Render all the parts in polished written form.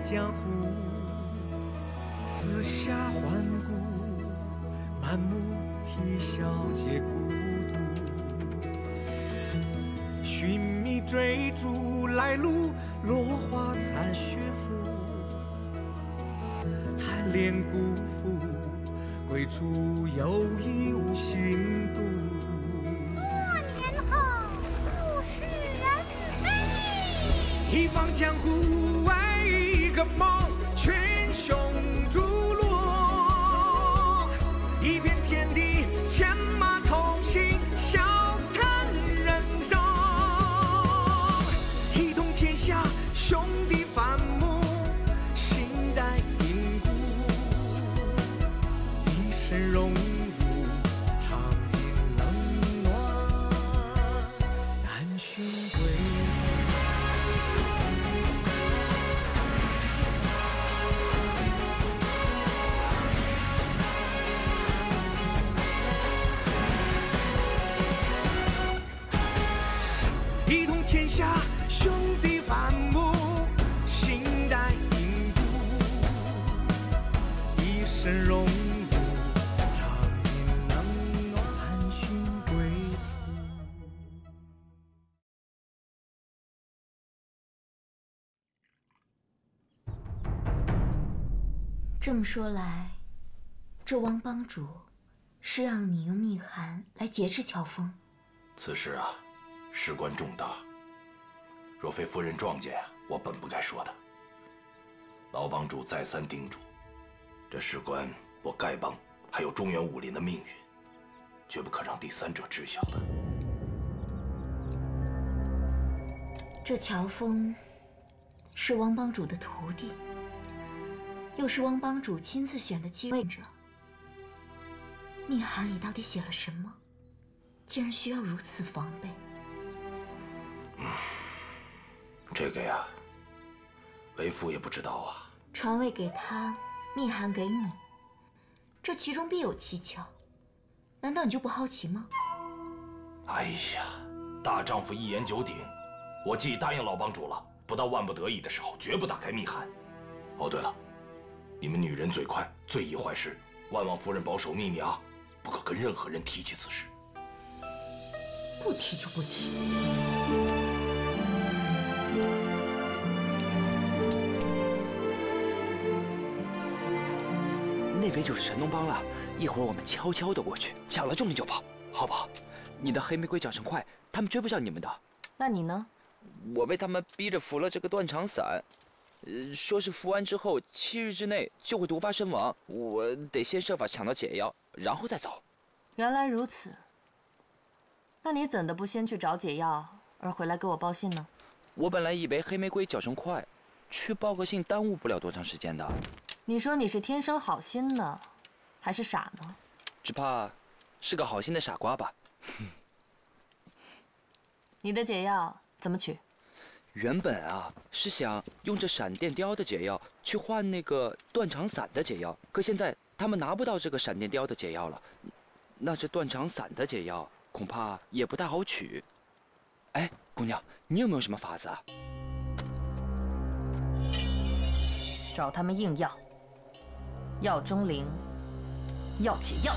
江湖，四下环顾，满目啼笑皆孤独。寻觅追逐来路，落花残雪拂。贪恋辜负，归处又已无心度。 多年后，物是人非。 一方江湖爱一个梦，群雄逐鹿，一片天地牵马同行，笑看人生。一统天下，兄弟反目，心带因故，一身荣辱，尝尽冷暖，难寻归。一统天下，兄弟反目，心带因故，一身荣辱，尝尽冷暖，难寻归处。 这么说来，这王帮主是让你用密函来劫持乔峰？ 此事啊，事关重大，若非夫人撞见，我本不该说的。老帮主再三叮嘱，这事关我丐帮还有中原武林的命运，绝不可让第三者知晓的。 这乔峰是王帮主的徒弟，又是王帮主亲自选的继位者。密函里到底写了什么，竟然需要如此防备？ 这个呀，为父也不知道啊。 传位给他，密函给你，这其中必有蹊跷。难道你就不好奇吗？ 哎呀，大丈夫一言九鼎，我既答应老帮主了，不到万不得已的时候，绝不打开密函。哦，对了，你们女人嘴快，最易坏事，万望夫人保守秘密啊，不可跟任何人提起此事。 不提就不提。 那边就是神农帮了，一会儿我们悄悄的过去，抢了重力就跑，好不好？你的黑玫瑰长成快，他们追不上你们的。 那你呢？ 我被他们逼着服了这个断肠散，说是服完之后7日之内就会毒发身亡，我得先设法抢到解药，然后再走。 原来如此。那你怎的不先去找解药，而回来给我报信呢？ 我本来以为黑玫瑰搅成块，去报个信耽误不了多长时间的。 你说你是天生好心呢，还是傻呢？ 只怕是个好心的傻瓜吧。 你的解药怎么取？ 原本啊是想用这闪电雕的解药去换那个断肠散的解药，可现在他们拿不到这个闪电雕的解药了，那这断肠散的解药恐怕也不太好取。哎，姑娘，你有没有什么法子啊？ 找他们硬要，要钟灵，要解药。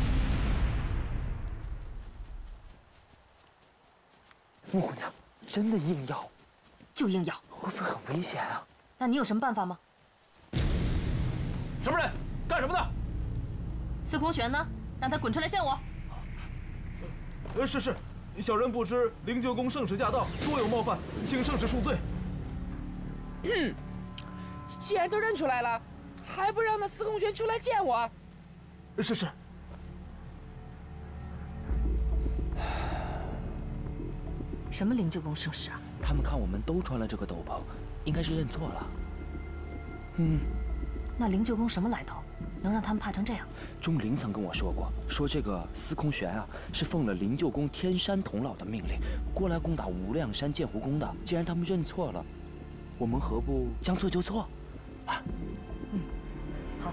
穆姑娘，真的硬要？ 就硬要， 会不会很危险啊？ 那你有什么办法吗？ 什么人？干什么的？ 司空玄呢？让他滚出来见我。 是，小人不知灵鹫宫圣旨驾到，多有冒犯，请圣旨恕罪。 既然都认出来了，还不让那司空玄出来见我？ 是。 什么灵鹫宫圣旨啊？ 他们看我们都穿了这个斗篷，应该是认错了。 那灵鹫宫什么来头，能让他们怕成这样？ 钟灵曾跟我说过，说这个司空玄啊，是奉了灵鹫宫天山童姥的命令，过来攻打无量山剑湖宫的。既然他们认错了，我们何不将错就错？啊， 好。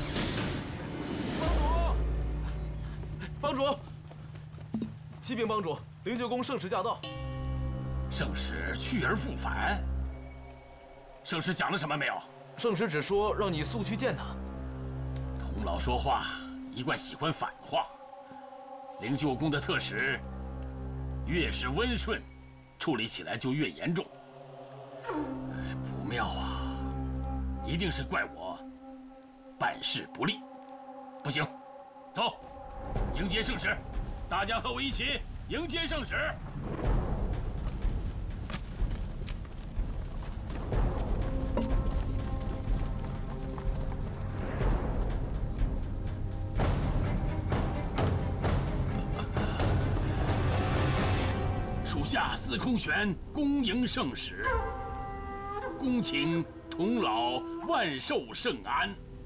帮主，启禀帮主，灵鹫宫圣旨驾到。 圣使去而复返，圣使讲了什么没有？ 圣使只说让你速去见他。 童老说话一贯喜欢反话。灵鹫宫的特使越是温顺，处理起来就越严重。不妙啊！一定是怪我办事不力。不行，走，迎接圣使，大家和我一起迎接圣使。属下司空玄恭迎圣使，恭请童老万寿圣安。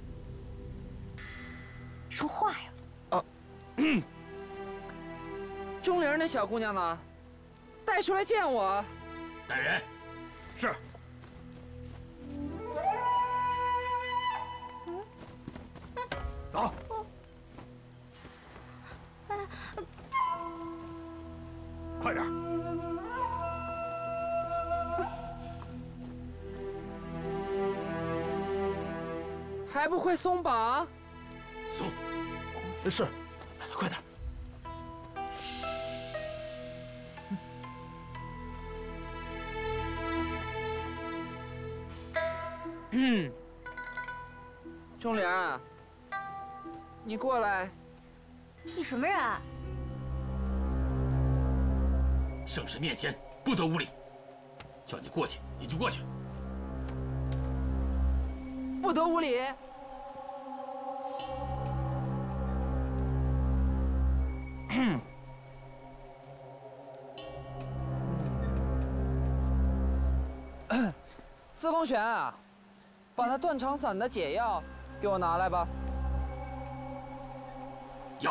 说话呀！ 钟灵那小姑娘呢？带出来见我。 带人。 是。走。快点。 还不会松绑？ 松。 是，快点。 钟灵啊，你过来。 你什么人啊？ 圣使面前不得无礼，叫你过去你就过去。 不得无礼。司空玄啊，把那断肠散的解药给我拿来吧。 要。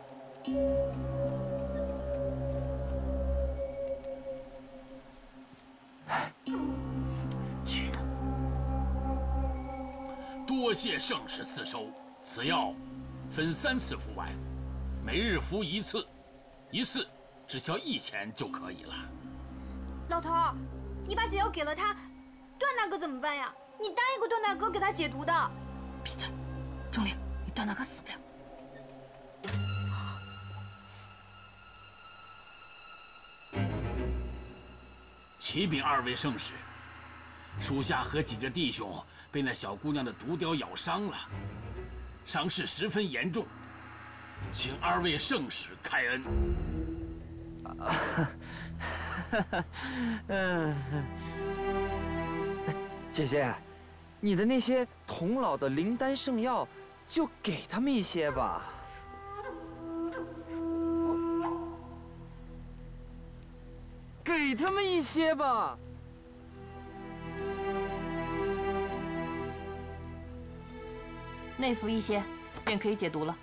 去了。 多谢圣使赐收，此药分3次服完，每日服1次，一次只消1钱就可以了。 老头儿，你把解药给了他，段大哥怎么办呀？你答应过段大哥给他解毒的。 闭嘴，钟灵，你段大哥死不了。 启禀2位圣使，属下和几个弟兄被那小姑娘的毒雕咬伤了，伤势十分严重，请2位圣使开恩。 姐姐，你的那些童老的灵丹圣药，就给他们一些吧。给他们一些吧。 内服一些，便可以解毒了。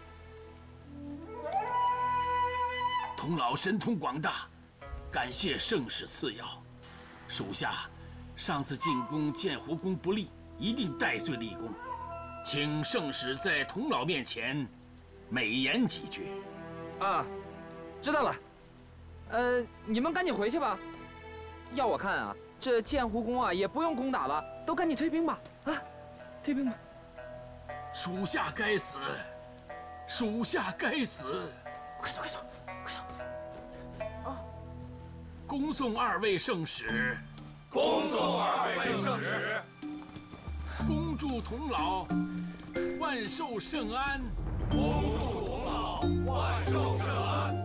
童老神通广大，感谢圣使赐药。属下上次进宫建湖宫不利，一定戴罪立功，请圣使在童老面前美言几句。 啊，知道了。你们赶紧回去吧。要我看啊，这建湖宫啊也不用攻打了，都赶紧退兵吧。啊，退兵吧。 属下该死，属下该死。 快走，快走，快走！ 哦， 恭送2位圣使， 恭送2位圣使， 恭祝童老万寿圣安， 恭祝童老万寿圣安。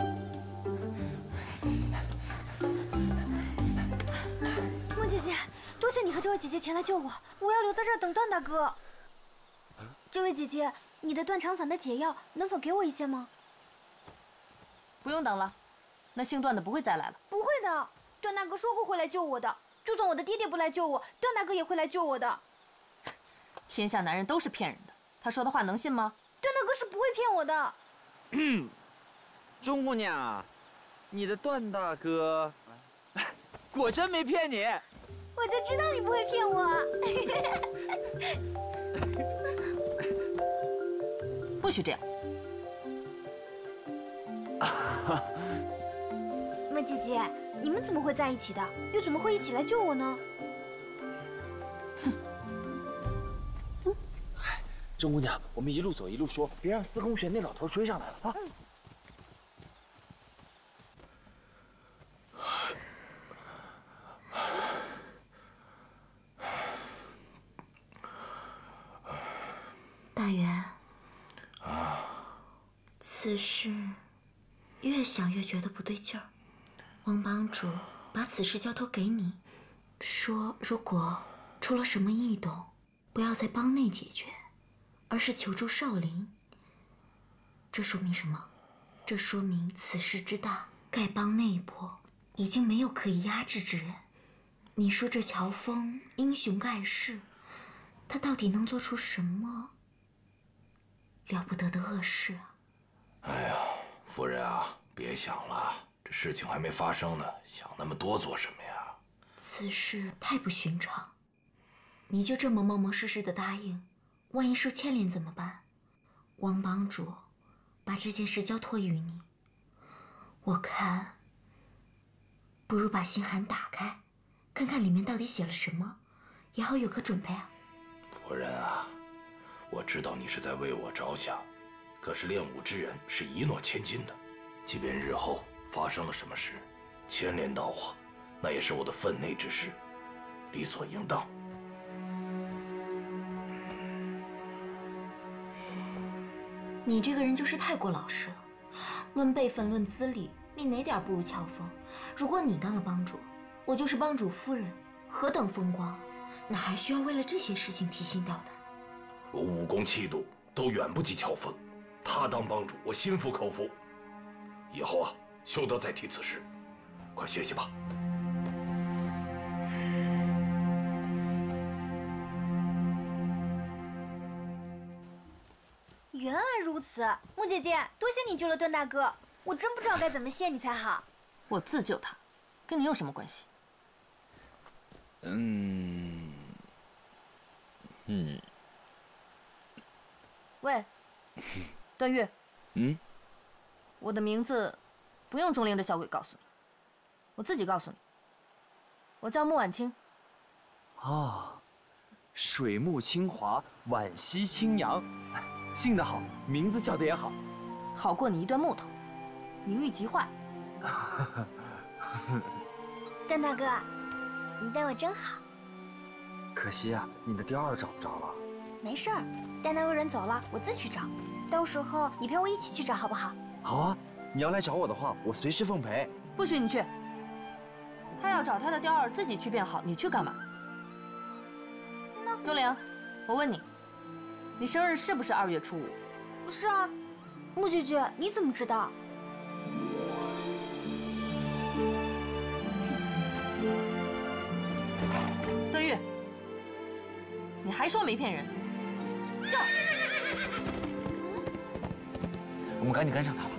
莫姐姐，多谢你和这位姐姐前来救我，我要留在这儿等段大哥。这位姐姐，你的断肠散的解药能否给我一些吗？ 不用等了，那姓段的不会再来了。 不会的，段大哥说过会来救我的，就算我的爹爹不来救我，段大哥也会来救我的。 天下男人都是骗人的，他说的话能信吗？ 段大哥是不会骗我的。 钟姑娘，你的段大哥果真没骗你。 我就知道你不会骗我。 不许这样。 莫姐姐，你们怎么会在一起的？又怎么会一起来救我呢？ 哼， 甄姑娘，我们一路走一路说，别让司空玄那老头追上来了啊！ 大元，此事越想越觉得不对劲儿。王帮主把此事交托给你，说如果出了什么异动，不要在帮内解决，而是求助少林。这说明什么？这说明此事之大，丐帮内部已经没有可以压制之人。你说这乔峰英雄盖世，他到底能做出什么了不得的恶事啊？ 哎呀，夫人啊，别想了，这事情还没发生呢，想那么多做什么呀？ 此事太不寻常，你就这么冒冒失失的答应，万一受牵连怎么办？王帮主把这件事交托于你，我看不如把信函打开，看看里面到底写了什么，也好有个准备啊。 夫人啊，我知道你是在为我着想，可是练武之人是一诺千金的，即便日后发生了什么事，牵连到我，那也是我的分内之事，理所应当。 你这个人就是太过老实了，论辈分论资历，你哪点不如乔峰？如果你当了帮主，我就是帮主夫人，何等风光，哪还需要为了这些事情提心吊胆？ 我武功气度都远不及乔峰，他当帮主，我心服口服。以后啊，休得再提此事，快歇歇吧。 原来如此，木姐姐，多谢你救了段大哥，我真不知道该怎么谢你才好。 我自救他，跟你有什么关系？喂，段誉。我的名字不用钟灵这小鬼告诉你，我自己告诉你。我叫穆婉清。 啊，水木清华，惋惜清扬，姓得好，名字叫得也好， 好过你一段木头，名誉极坏。 段大哥，你待我真好。 可惜啊，你的貂儿找不着了。 没事儿，待那个人走了，我自去找。到时候你陪我一起去找，好不好？ 好啊，你要来找我的话，我随时奉陪。 不许你去。他要找他的貂儿自己去便好，你去干嘛？钟灵，我问你，你生日是不是2月初5？ 是啊。穆姐姐，你怎么知道？ 段誉，你还说没骗人？这， 我们赶紧跟上他吧。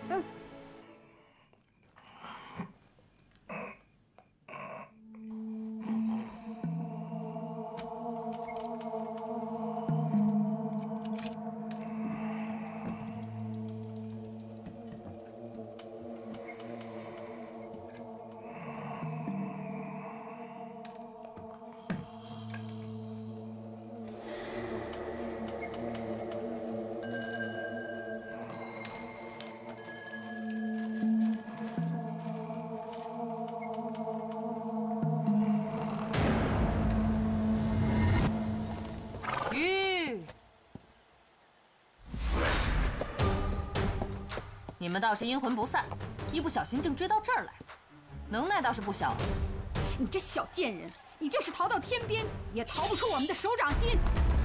你们倒是阴魂不散，一不小心竟追到这儿来，能耐倒是不小。 你这小贱人，你就是逃到天边，也逃不出我们的手掌心。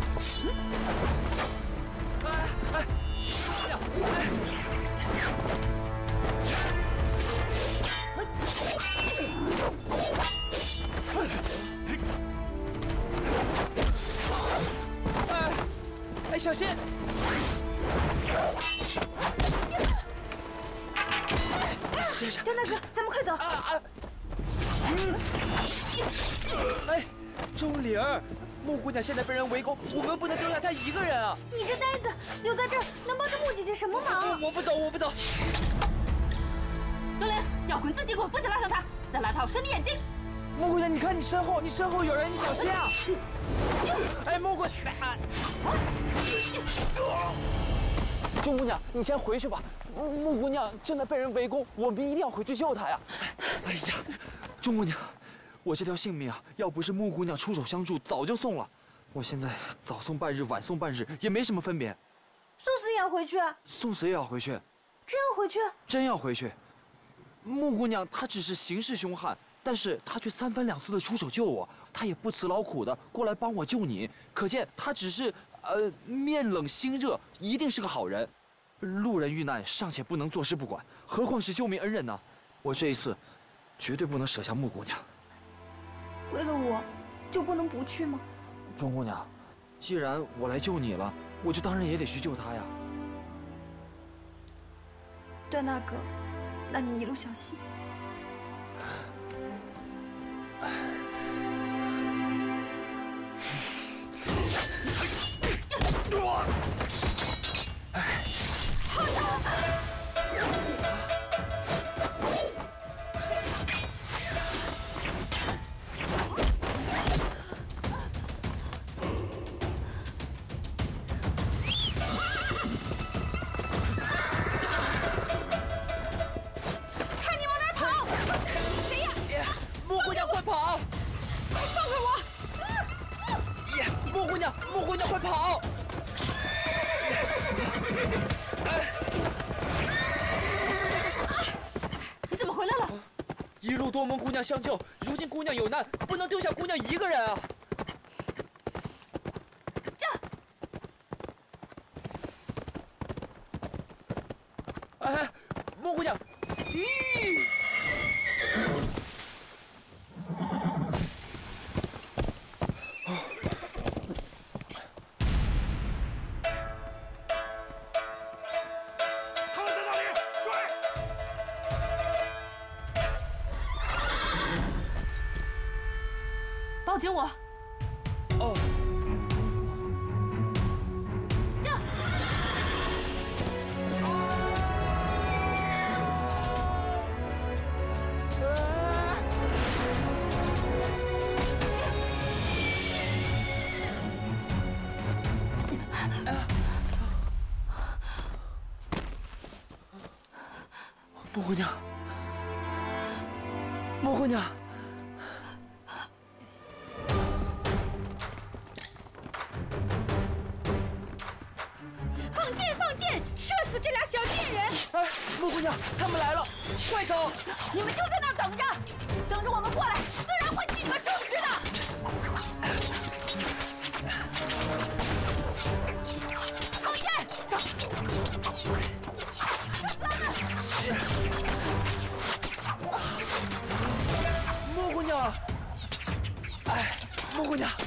哎，小心！ 段大哥，咱们快走！ 哎，钟灵儿，穆姑娘现在被人围攻，我们不能丢下她一个人啊！ 你这呆子，留在这儿能帮着穆姐姐什么忙？ 我不走，我不走！ 钟灵，要滚自己滚，不许拉上她！再拉她，我伸你眼睛！ 穆姑娘，你看你身后有人，你小心啊！哎，穆姑娘，钟姑娘，你先回去吧。穆姑娘正在被人围攻，我们一定要回去救她呀！哎呀，钟姑娘，我这条性命啊，要不是穆姑娘出手相助，早就送了。我现在早送半日，晚送半日，也没什么分别。 送死也要回去？ 送死也要回去？ 真要回去？ 真要回去。穆姑娘她只是行事凶悍，但是她却3番2次的出手救我，她也不辞劳苦的过来帮我救你，可见她只是面冷心热，一定是个好人。路人遇难尚且不能坐视不管，何况是救命恩人呢？我这一次绝对不能舍下穆姑娘。 为了我，就不能不去吗？ 钟姑娘，既然我来救你了，我就当然也得去救她呀。 段大哥，那你一路小心。 穆姑娘，快跑！ 你怎么回来了？ 一路多蒙姑娘相救，如今姑娘有难，不能丢下姑娘一个人啊！ 这， 哎，穆姑娘，咦！ 报警我！ 哦。 这。 穆姑娘，穆姑娘。 放箭！射死这俩小贱人！ 哎，穆姑娘，他们来了，快走！ 你们就在那儿等着，等着我们过来，自然会进个生去的。放箭！走！ 穆姑娘，哎，穆姑娘，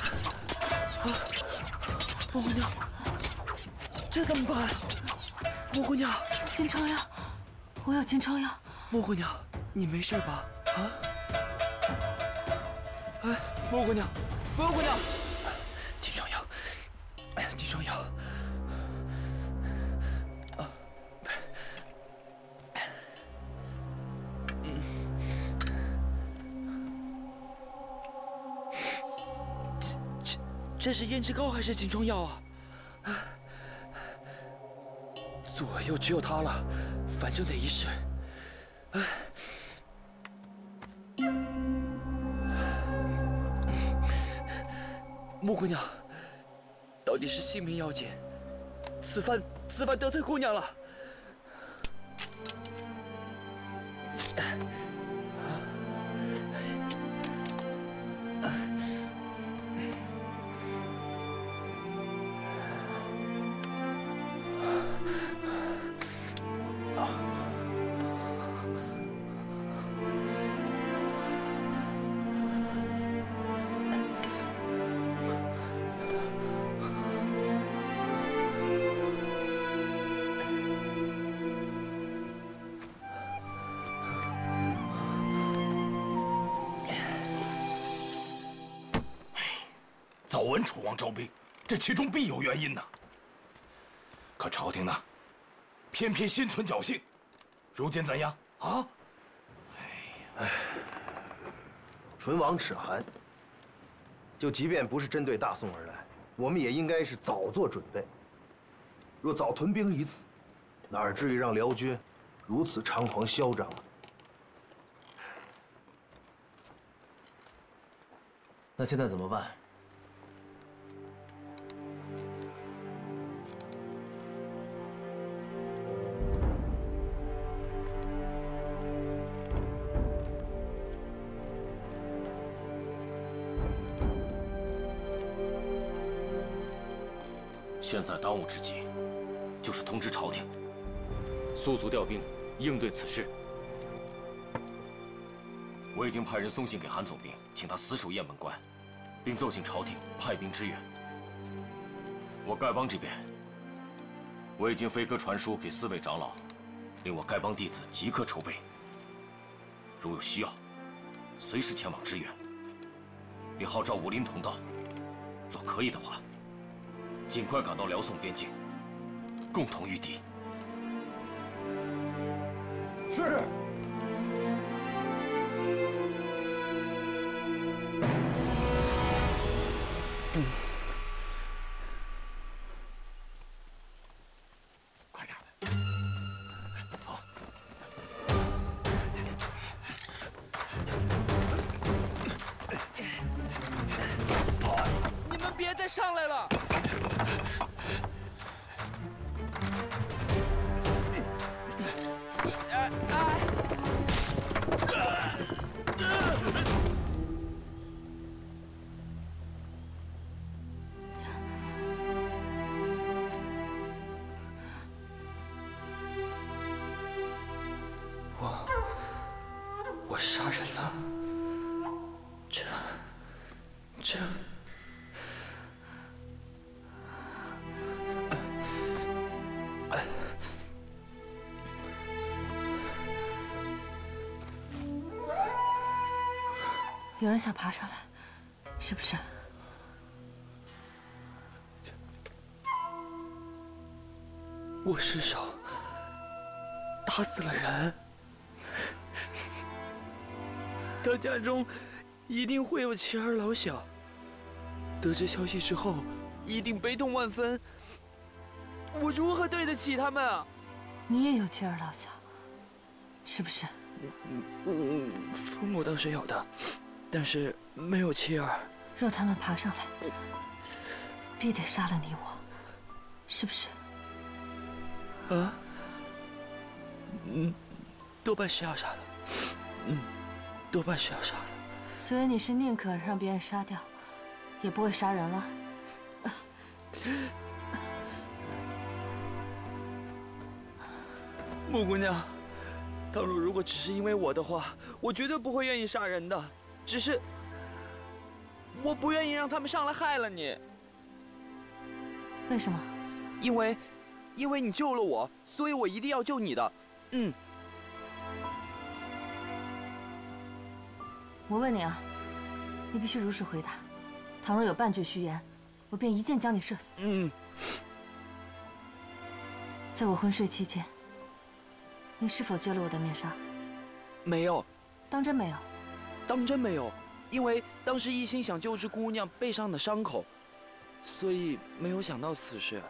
穆姑娘。这怎么办？穆姑娘， 金疮药，我有金疮药。 穆姑娘，你没事吧？啊？哎，穆姑娘，穆姑娘，金疮药，哎呀，金疮药。这是胭脂膏还是金疮药啊？左右只有它了，反正得一试。穆姑娘，到底是性命要紧，此番得罪姑娘了。 早闻楚王招兵，这其中必有原因呐。可朝廷呢，偏偏心存侥幸。如今怎样啊？哎呀， 唇亡齿寒。就即便不是针对大宋而来，我们也应该是早做准备。若早屯兵于此，哪至于让辽军如此猖狂嚣张啊？ 那现在怎么办？ 现在当务之急，就是通知朝廷，速速调兵，应对此事。我已经派人送信给韩总兵，请他死守雁门关，并奏请朝廷派兵支援。我丐帮这边，我已经飞鸽传书给4位长老，令我丐帮弟子即刻筹备，如有需要，随时前往支援，并号召武林同道，若可以的话，尽快赶到辽宋边境，共同御敌。 是。 快点！ 好。 你们别再上来了！我杀人了，这。 有人想爬上来，是不是？ 我失手打死了人，他家中一定会有妻儿老小。得知消息之后，一定悲痛万分。我如何对得起他们啊？ 你也有妻儿老小，是不是？ 父母倒是有的，但是没有妻儿。 若他们爬上来，必得杀了你我，是不是？ 啊？多半是要杀的。多半是要杀的。 所以你是宁可让别人杀掉，也不会杀人了。 穆姑娘，倘若如果只是因为我的话，我绝对不会愿意杀人的。只是我不愿意让他们上来害了你。 为什么？ 因为你救了我，所以我一定要救你的。 我问你啊，你必须如实回答。倘若有半句虚言，我便一箭将你射死。在我昏睡期间，你是否揭了我的面纱？ 没有。 当真没有？ 当真没有，因为当时一心想救治姑娘背上的伤口，所以没有想到此事。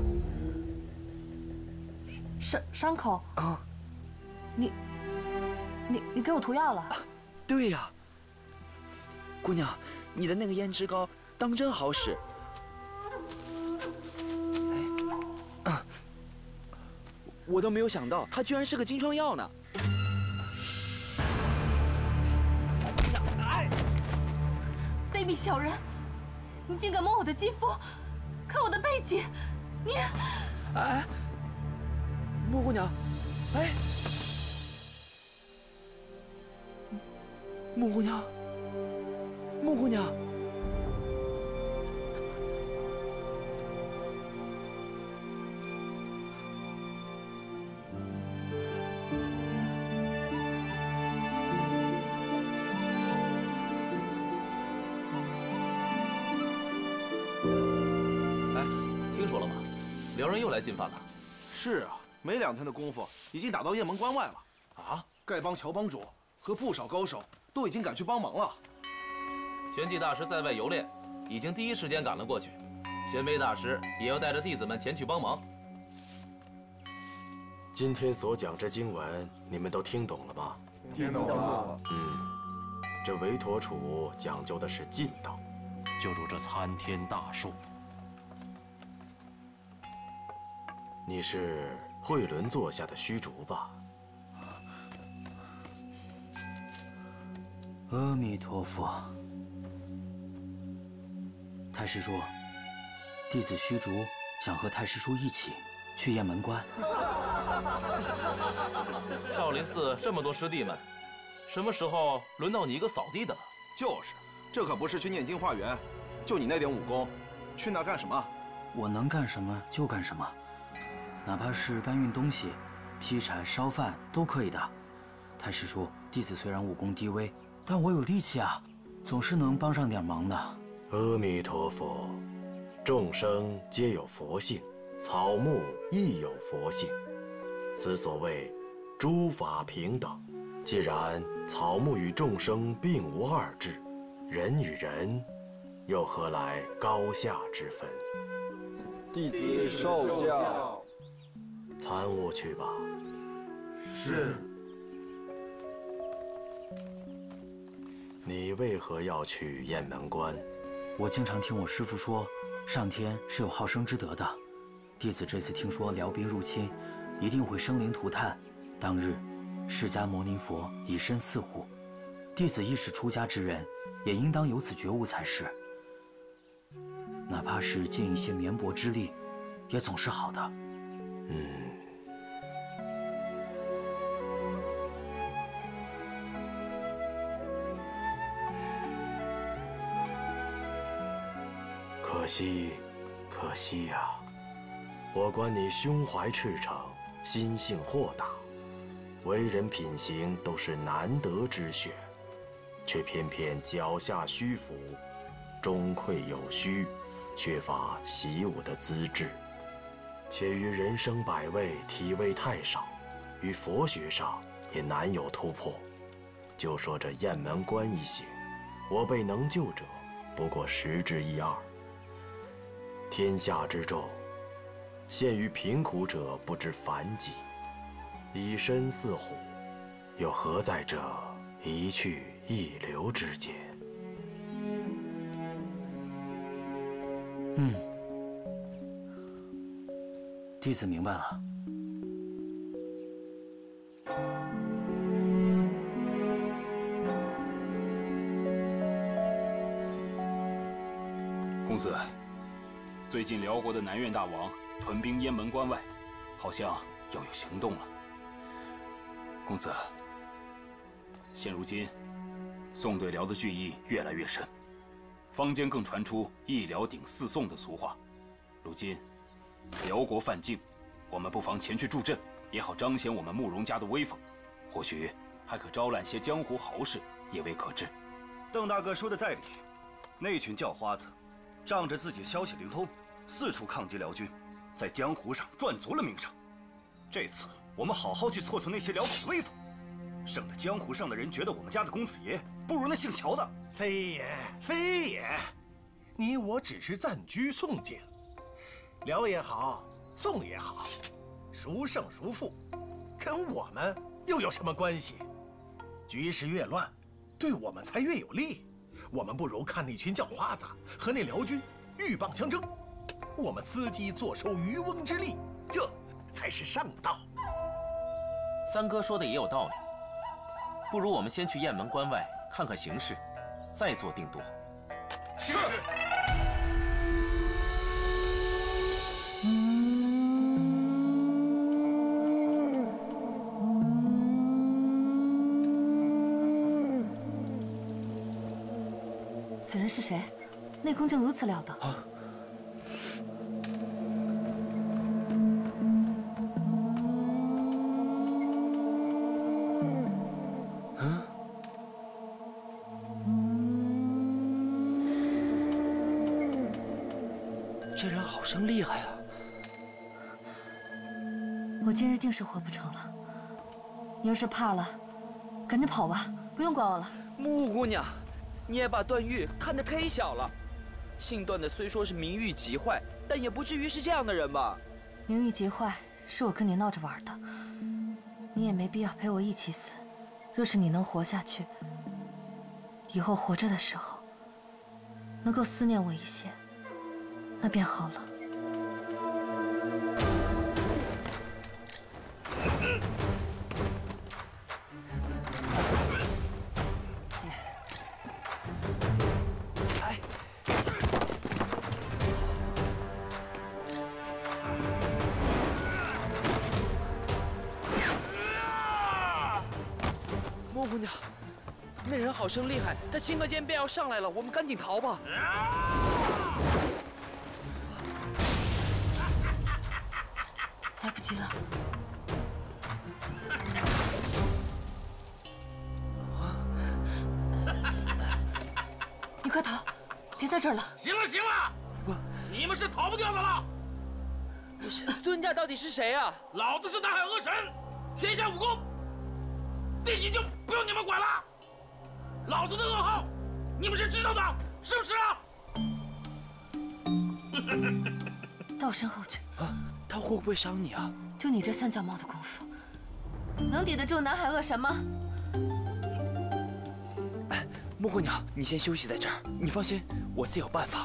伤口啊？你给我涂药了？ 对呀。姑娘，你的那个胭脂膏当真好使。我都没有想到，它居然是个金疮药呢。 卑鄙小人，你竟敢摸我的肌肤，看我的背脊，你…… 穆姑娘，穆姑娘，穆姑娘。 听说了吗？辽人又来进犯了。 是啊，没2天的功夫，已经打到雁门关外了。啊！丐帮乔帮主和不少高手都已经赶去帮忙了。 玄寂大师在外游猎，已经第一时间赶了过去。玄梅大师也要带着弟子们前去帮忙。 今天所讲这经文，你们都听懂了吗？ 听懂了。 这韦陀杵讲究的是劲道，就如这参天大树。你是慧轮座下的虚竹吧？ 阿弥陀佛。太师叔，弟子虚竹想和太师叔一起去雁门关。 少林寺这么多师弟们，什么时候轮到你一个扫地的了？ 就是，这可不是去念经化缘，就你那点武功，去那干什么？ 我能干什么就干什么，哪怕是搬运东西、劈柴、烧饭都可以的。太师叔，弟子虽然武功低微，但我有力气啊，总是能帮上点忙的。 阿弥陀佛，众生皆有佛性，草木亦有佛性，此所谓诸法平等。既然草木与众生并无二致，人与人又何来高下之分？ 弟子受教。 参悟去吧。 是。 你为何要去雁门关？ 我经常听我师父说，上天是有好生之德的。弟子这次听说辽兵入侵，一定会生灵涂炭。当日，释迦牟尼佛以身饲护，弟子亦是出家之人，也应当有此觉悟才是。哪怕是尽一些绵薄之力，也总是好的。 可惜，可惜呀！我观你胸怀赤诚，心性豁达，为人品行都是难得之选，却偏偏脚下虚浮，中馈有虚，缺乏习武的资质，且于人生百味体味太少，于佛学上也难有突破。就说这雁门关一行，我辈能救者不过10之1、2。天下之众，陷于贫苦者不知凡几，以身饲虎，又何在这一去一留之间？ 弟子明白了。 公子，最近辽国的南院大王屯兵雁门关外，好像要有行动了。公子，现如今，宋对辽的惧意越来越深，坊间更传出“一辽顶4宋”的俗话。如今，辽国犯境，我们不妨前去助阵，也好彰显我们慕容家的威风。或许还可招揽些江湖豪士，也未可知。 邓大哥说的在理，那群叫花子，仗着自己消息灵通，四处抗击辽军，在江湖上赚足了名声。这次我们好好去挫挫那些辽匪威风，省得江湖上的人觉得我们家的公子爷不如那姓乔的。 非也，非也，你我只是暂居宋境，辽也好，宋也好，孰胜孰负，跟我们又有什么关系？局势越乱，对我们才越有利。我们不如看那群叫花子和那辽军鹬蚌相争，我们伺机坐收渔翁之利，这才是上道。 三哥说的也有道理，不如我们先去雁门关外看看形势，再做定夺。 是。 此人是谁？内功竟如此了得！ 这人好生厉害啊！ 我今日定是活不成了。你要是怕了，赶紧跑吧，不用管我了。 木姑娘， 你也把段誉看得忒小了。姓段的虽说是名誉极坏，但也不至于是这样的人吧？ 名誉极坏是我跟你闹着玩的，你也没必要陪我一起死。若是你能活下去，以后活着的时候能够思念我一些，那便好了。 莫姑娘，那人好生厉害，他顷刻间便要上来了，我们赶紧逃吧！ 来不及了。你快逃，别在这儿了。 行了行了，你们是逃不掉的了。 尊驾到底是谁啊？ 老子是南海恶神，天下武功，地形就不用你们管了。老子的噩耗，你们是知道的，是不是啊？ 到我身后去。 啊，他会不会伤你啊？ 就你这三脚猫的功夫，能抵得住南海恶神吗？ 莫姑娘，你先休息在这儿，你放心，我自有办法。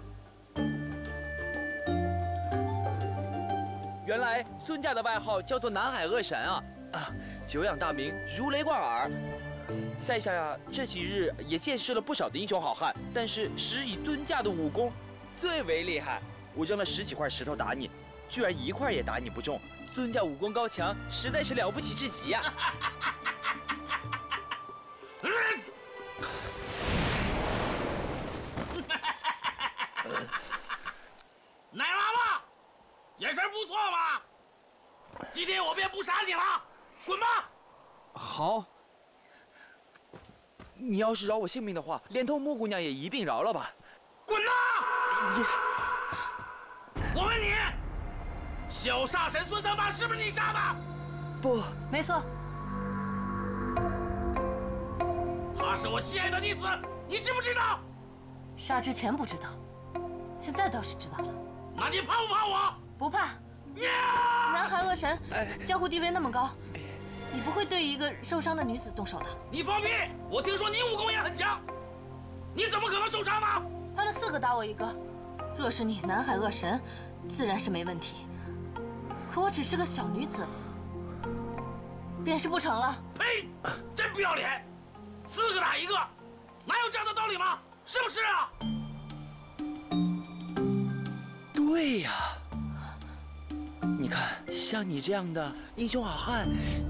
原来尊驾的外号叫做南海恶神啊！久仰大名，如雷贯耳。在下呀，这几日也见识了不少的英雄好汉，但是实以尊驾的武功最为厉害。我扔了10几块石头打你，居然1块也打你不中。尊驾武功高强，实在是了不起至极呀！ 奶娃娃，眼神不错嘛。今天我便不杀你了，滚吧！ 好。 你要是饶我性命的话，连同莫姑娘也一并饶了吧。 滚呐！我问你，小煞神孙三八是不是你杀的？ 不， 没错。 她是我心爱的弟子，你知不知道？ 杀之前不知道，现在倒是知道了。 那你怕不怕我？ 不怕。南海恶神，江湖地位那么高，你不会对一个受伤的女子动手的。 你放屁！我听说你武功也很强，你怎么可能受伤呢？ 他们4个打我1个，若是你南海恶神，自然是没问题。可我只是个小女子，便是不成了。 呸！真不要脸！4个打1个，哪有这样的道理吗？是不是啊？ 对呀。你看，像你这样的英雄好汉，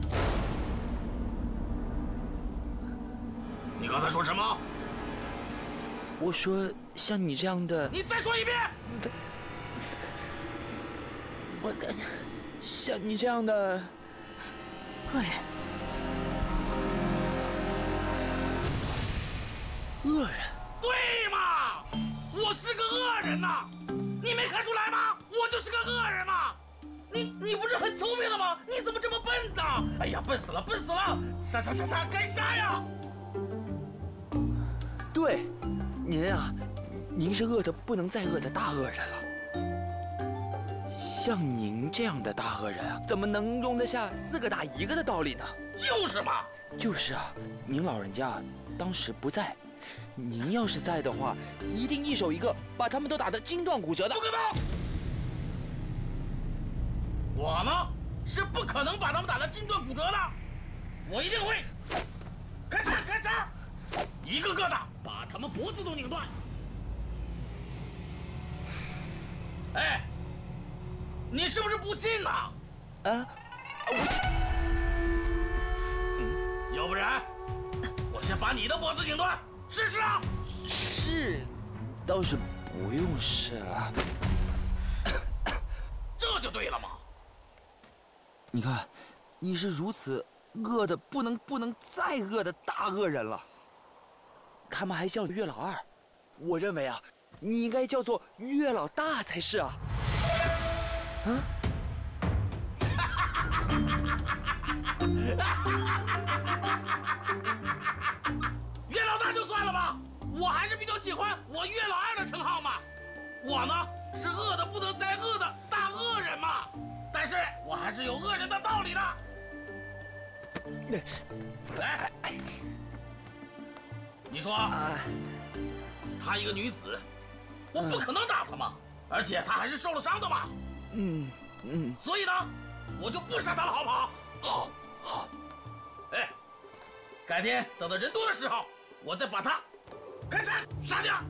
你刚才说什么？ 我说像你这样的， 你再说一遍。 我像你这样的恶人， 恶人。 对嘛，我是个恶人呐，你没看出来吗？我就是个恶人嘛。你不是很聪明的吗？你怎么这么笨呢？哎呀，笨死了，笨死了！杀，该杀呀！ 对，您啊，您是恶的不能再恶的大恶人了。像您这样的大恶人啊，怎么能容得下4个打1个的道理呢？ 就是嘛。 就是啊，您老人家当时不在，您要是在的话，一定一手1个把他们都打得筋断骨折的。 不可能！我呢，是不可能把他们打得筋断骨折的，我一定会咔嚓咔嚓，一个个的把他们脖子都拧断。哎，你是不是不信呐？ 啊， 要不然我先把你的脖子拧断，试试啊？ 是，倒是不用试啊。 这就对了嘛。 你看，你是如此恶的不能再恶的大恶人了。他们还叫岳老二，我认为啊，你应该叫做岳老大才是啊。 岳老大就算了吧， 我还是比较喜欢我岳老二的称号嘛。我呢是恶的不能再恶的大恶人嘛，但是我还是有恶人的道理的。来，你说，她一个女子，我不可能打她嘛，而且她还是受了伤的嘛。所以呢，我就不杀她了，好不好？ 好。 哎，改天等到人多的时候，我再把她开柴杀掉。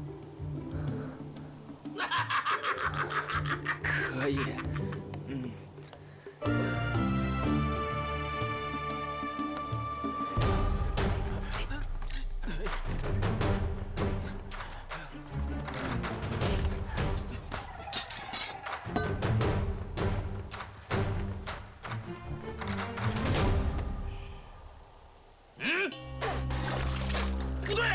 可以， 不对。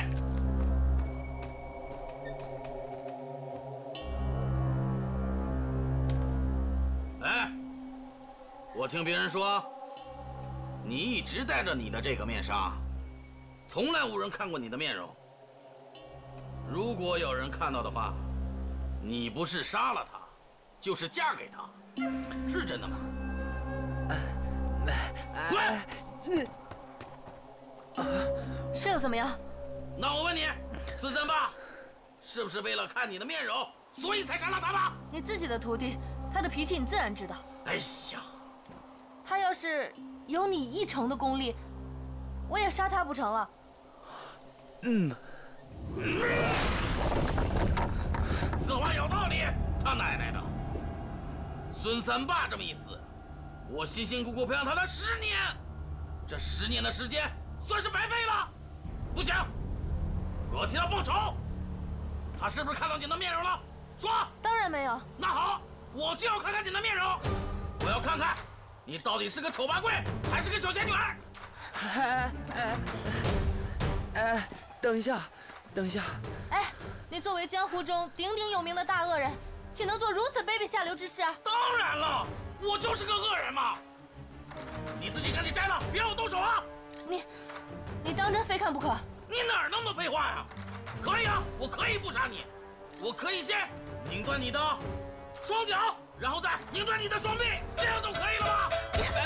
我听别人说，你一直戴着你的这个面纱，从来无人看过你的面容。如果有人看到的话，你不是杀了他，就是嫁给他，是真的吗？滚！ 是又怎么样？ 那我问你，孙三爸，是不是为了看你的面容，所以才杀了他吧？ 你自己的徒弟，他的脾气你自然知道。 哎呀！ 他要是有你1成的功力，我也杀他不成了。 此话有道理，他奶奶的！孙三爸这么一死，我辛辛苦苦培养他的10年，这10年的时间算是白费了。不行，我要替他报仇。他是不是看到你的面容了？说。 当然没有。 那好，我就要看看你的面容，我要看看。你到底是个丑八怪，还是个小仙女儿？ 等一下。 哎，你作为江湖中鼎鼎有名的大恶人，岂能做如此卑鄙下流之事啊？ 当然了，我就是个恶人嘛。你自己赶紧摘了，别让我动手啊！ 你当真非看不可？ 你哪儿那么多废话呀？可以啊，我可以不杀你，我可以先拧断你的双脚。然后再拧断你的双臂，这样就可以了吧？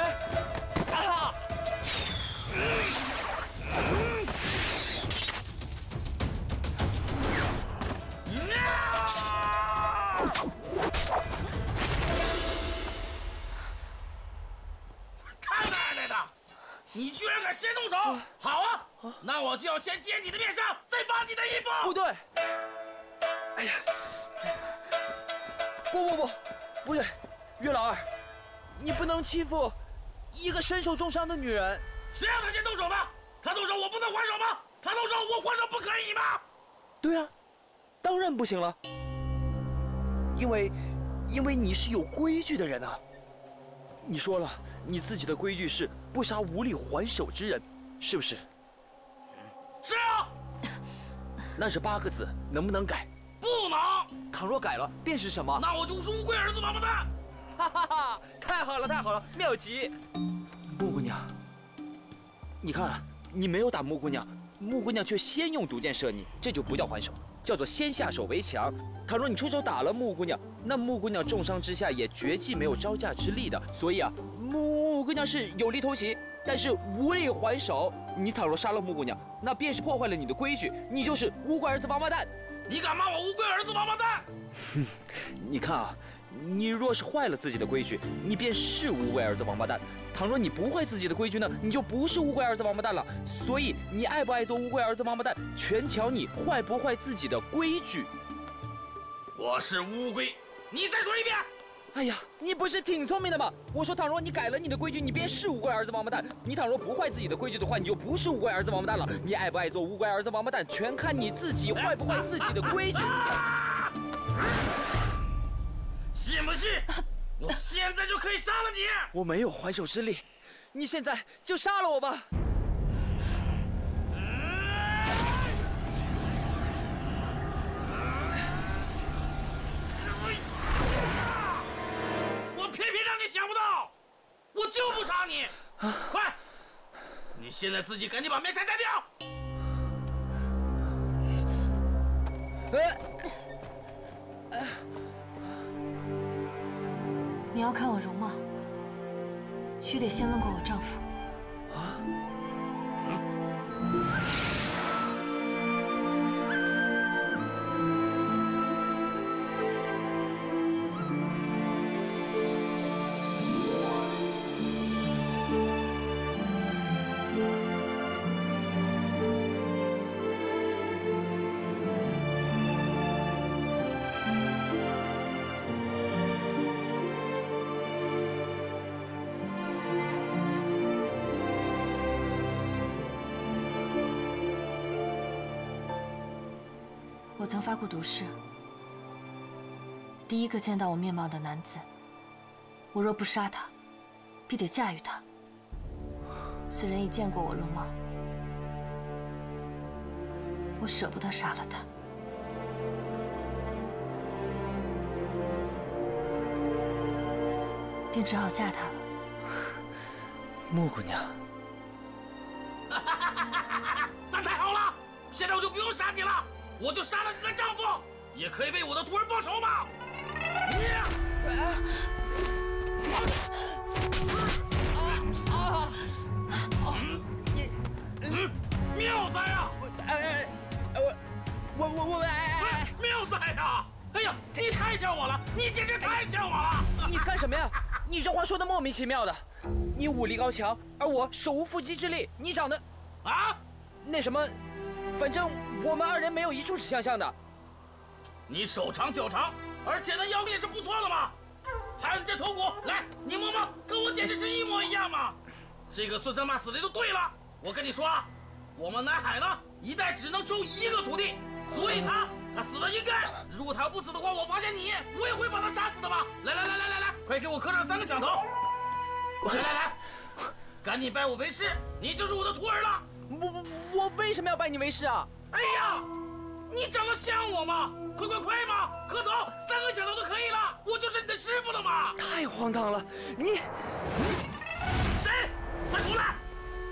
他奶奶的！你居然敢先动手！好啊，那我就要先揭你的面纱，再扒你的衣服。 不对！哎呀！不对，岳老二，你不能欺负一个身受重伤的女人。 谁让他先动手的？他动手我不能还手吗？他动手我还手不可以吗？ 对啊，当然不行了。因为你是有规矩的人啊。你说了，你自己的规矩是不杀无力还手之人，是不是？ 是啊。 那是8个字，能不能改？ 不能。 倘若改了，便是什么？ 那我就是乌龟儿子王八蛋！ 哈哈哈！太好了，妙极！木姑娘，你看，你没有打木姑娘，木姑娘却先用毒箭射你，这就不叫还手，叫做先下手为强。倘若你出手打了木姑娘，那木姑娘重伤之下也绝技没有招架之力的，所以啊，木姑娘是有力偷袭，但是无力还手。你倘若杀了木姑娘，那便是破坏了你的规矩，你就是乌龟儿子王八蛋。 你敢骂我乌龟儿子王八蛋？ 你看啊，你若是坏了自己的规矩，你便是乌龟儿子王八蛋；倘若你不坏自己的规矩呢，你就不是乌龟儿子王八蛋了。所以你爱不爱做乌龟儿子王八蛋，全瞧你坏不坏自己的规矩。 我是乌龟，你再说一遍。 哎呀，你不是挺聪明的吗？我说，倘若你改了你的规矩，你便是乌龟儿子王八蛋；你倘若不坏自己的规矩的话，你就不是乌龟儿子王八蛋了。你爱不爱做乌龟儿子王八蛋，全看你自己坏不坏自己的规矩。 信不信？我现在就可以杀了你！ 我没有还手之力，你现在就杀了我吧！ 我偏偏让你想不到，我就不杀你！快，你现在自己赶紧把面纱摘掉！ 你要看我容貌，须得先问过我丈夫。 啊？ 我曾发过毒誓，第一个见到我面貌的男子，我若不杀他，必得驾驭他。此人已见过我容貌，我舍不得杀了他。便只好嫁他了。 木姑娘， 那太好了，现在我就不用杀你了。我就杀了你的丈夫，也可以为我的徒儿报仇嘛！妙哉啊！妙哉啊！哎呀，你太像我了，你简直太像我了！ 你干什么呀？你这话说的莫名其妙的。你武力高强，而我手无缚鸡之力。你长得啊， 那什么，反正我们二人没有一处是相像的。 你手长脚长，而且那腰力也是不错的嘛。还有你这头骨，来，你摸摸，跟我简直是一模一样嘛。这个孙三妈死的就对了。我跟你说啊，我们南海呢，一代只能收一个徒弟，所以他死的应该。如果他要不死的话，我发现你，我也会把他杀死的嘛。来，快给我磕上3个响头！来，赶紧拜我为师，你就是我的徒儿了。 我为什么要拜你为师啊？ 哎呀，你长得像我吗？快嘛，磕头，3个响头就可以了，我就是你的师傅了嘛。 太荒唐了，你谁？快出来！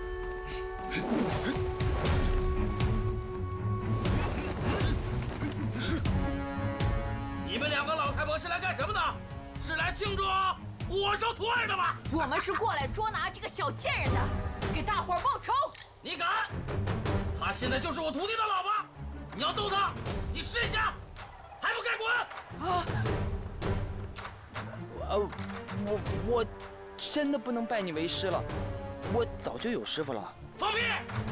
你们2个老太婆是来干什么的？是来庆祝我收徒儿的吧？ 我们是过来捉拿这个小贱人的，给大伙儿报仇。 你敢？她现在就是我徒弟的老婆，你要斗她，你试一下，还不赶滚！ 啊！我真的不能拜你为师了，我早就有师傅了。 放屁！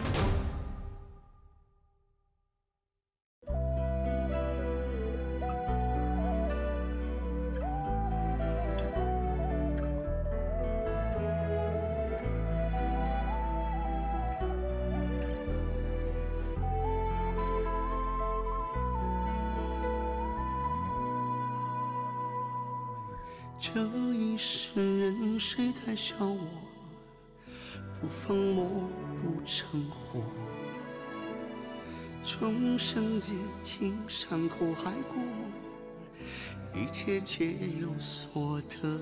这一世人谁在笑我？不疯魔不成活，众生一情，山口海阔，一切皆有所得。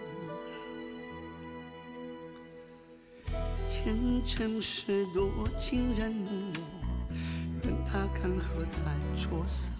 前尘事多情人我，任他干涸在灼色。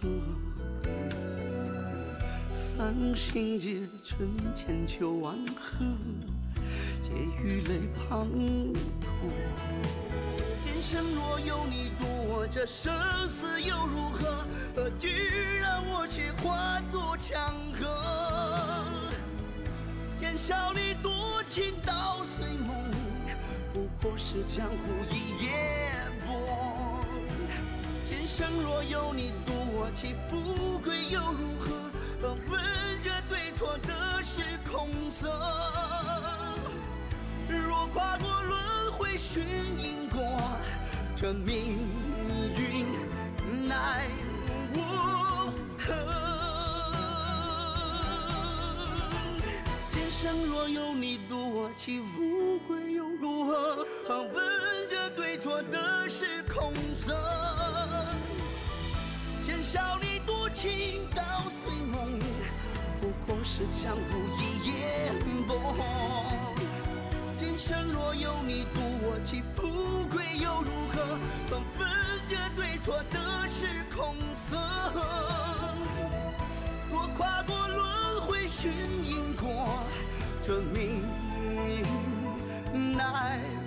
繁星劫，春千秋万壑，皆与泪滂沱。今生若有你渡我，这生死又如何？何惧让我却化作强河？见少你多情到碎梦，不过是江湖一烟波。今生若有你渡我，其富贵又如何？问这对错的是空色。若跨过轮回寻因果，这命运奈我何？今生若有你渡我，其富贵又如何？问这对错的是空色。见少你多情到碎梦，不过是江湖一烟波。今生若有你渡我，其富贵又如何？问这对错的是空色。 寻因果，这命运奈